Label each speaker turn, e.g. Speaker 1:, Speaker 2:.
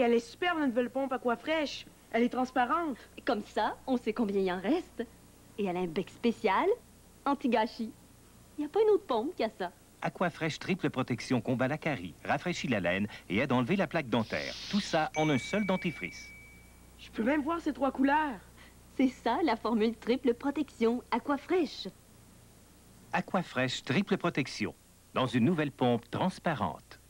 Speaker 1: elle est superbe, notre nouvelle pompe Aquafresh. Elle est transparente.
Speaker 2: Comme ça, on sait combien il en reste. Et elle a un bec spécial, anti-gâchis. Il n'y a pas une autre pompe qui a ça.
Speaker 3: Aquafresh triple protection combat la carie, rafraîchit la laine et aide à enlever la plaque dentaire. Tout ça en un seul dentifrice.
Speaker 1: Je peux même voir ces 3 couleurs.
Speaker 2: C'est ça, la formule triple protection Aquafresh.
Speaker 3: Aquafresh triple protection, dans une nouvelle pompe transparente.